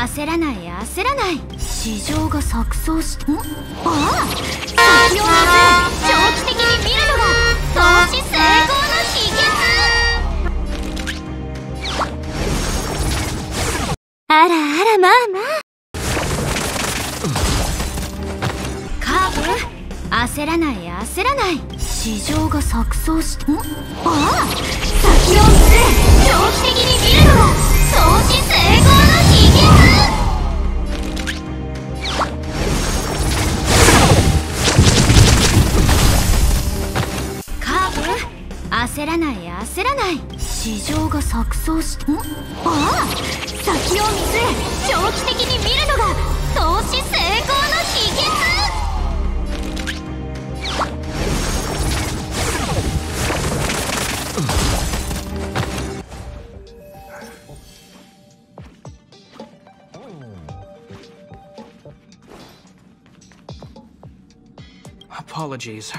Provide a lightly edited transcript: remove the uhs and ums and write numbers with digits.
焦らない焦らない。市場が錯綜して、ああ、先を見ず長期的に見るのが投資成功の秘訣。あらあら、まあまあ。カーブ、焦らない焦らない。市場が錯綜して、ああ、先を見ず長期的に見るのが投資成功の秘訣。焦らない焦らない。市場が錯綜して、ああ、先を見据え長期的に見るのが投資成功の秘訣。 Apologies.